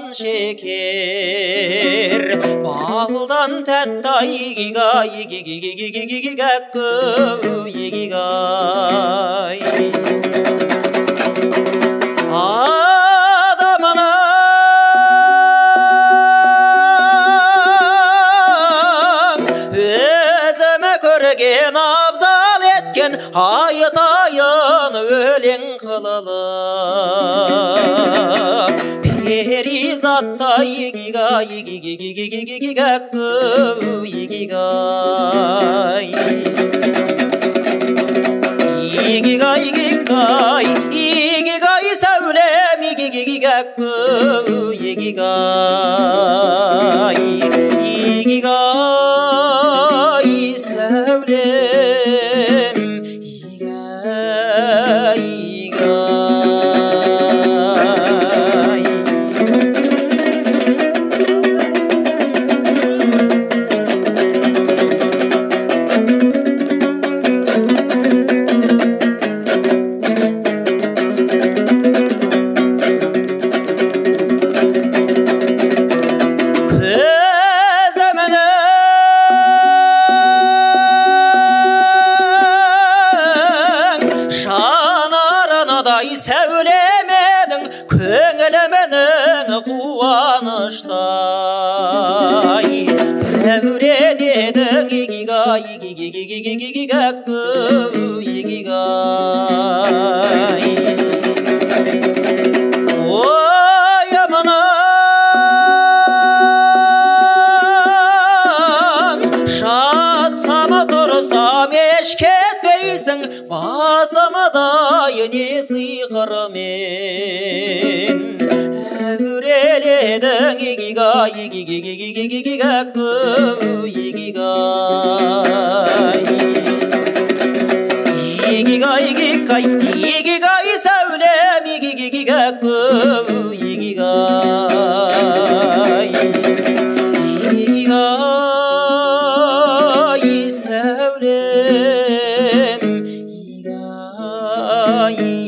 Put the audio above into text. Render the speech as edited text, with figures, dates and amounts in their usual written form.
şeker baldan tәтті игига игига игига Көрген абзал еткен айтайын өлең қылылып перизатта игига игига сәулем игига Сәулеменің көңіліменің қуаныштай әуреленедің игига ойымынан жатсам тұрсам еш кетпейсің басымдай не сиқырмен әуреленедің игига сәулем игига сәулем